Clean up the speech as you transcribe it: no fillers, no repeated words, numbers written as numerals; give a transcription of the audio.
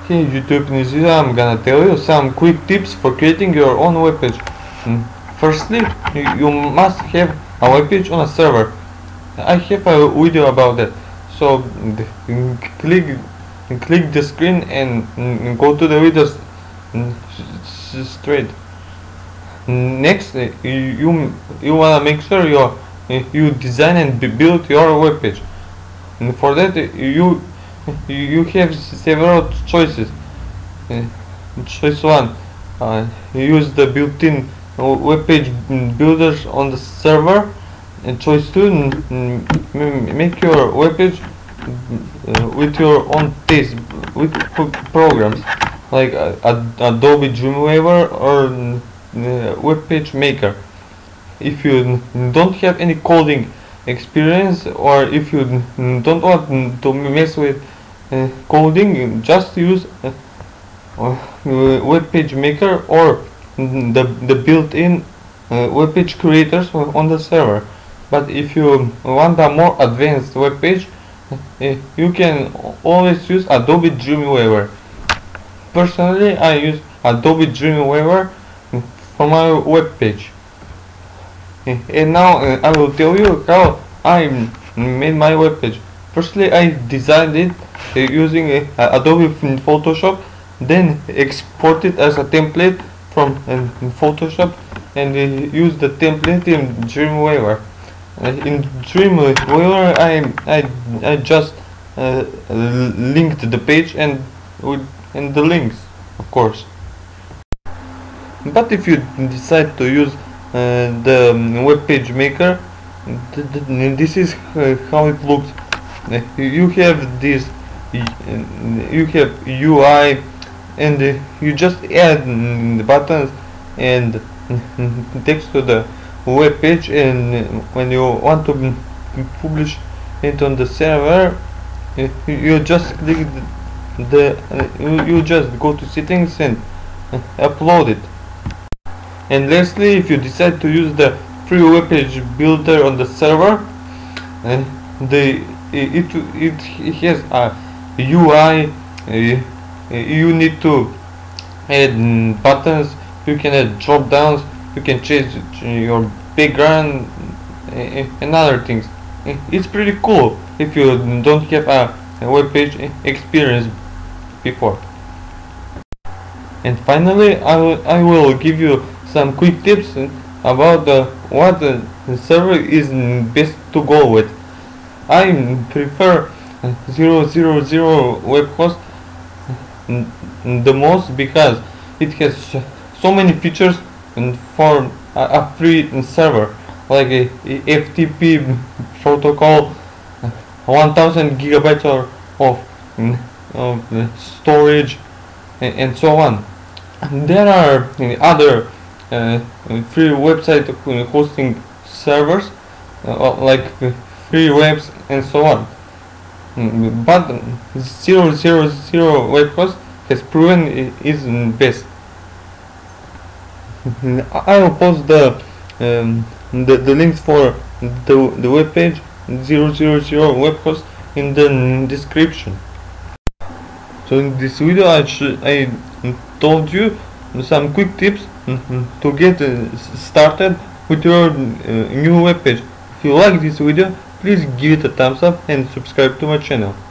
Hey YouTube, in this video I'm gonna tell you some quick tips for creating your own webpage. Firstly, you must have a webpage on a server. I have a video about that. So click the screen and go to the videos straight. Next, you wanna make sure you design and build your webpage. And for that, you have several choices. Choice 1, use the built-in web page builders on the server. And choice 2, make your web page with your own taste, with programs like Adobe Dreamweaver or Web Page Maker. If you don't have any coding experience, or if you don't want to mess with coding, just use Web Page Maker or the built-in web page creators on the server. But if you want a more advanced web page, you can always use Adobe Dreamweaver. Personally, I use Adobe Dreamweaver for my web page. And now I will tell you how I made my web page. Firstly, I designed it using Adobe Photoshop, then export it as a template from Photoshop and use the template in Dreamweaver. In Dreamweaver, I just linked the page and the links, of course. But if you decide to use the web page maker, this is how it looks. You have this, you have UI, and you just add the buttons and text to the web page, and when you want to publish it on the server, you just click you just go to settings and upload it. And lastly, if you decide to use the free web page builder on the server, it has a UI. You need to add buttons, you can add drop downs, you can change your background and other things. It's pretty cool if you don't have a web page experience before. And finally, I will give you some quick tips about what server is best to go with. I prefer 000 web host the most because it has so many features for a free server, like a FTP protocol, 1000 gigabytes of storage, and so on. There are other free website hosting servers like free webs and so on, but 000 web host has proven is best. I will post the links for the web page 000 web host in the description. So in this video I told you some quick tips to get started with your new web page. If you like this video, please give it a thumbs up and subscribe to my channel.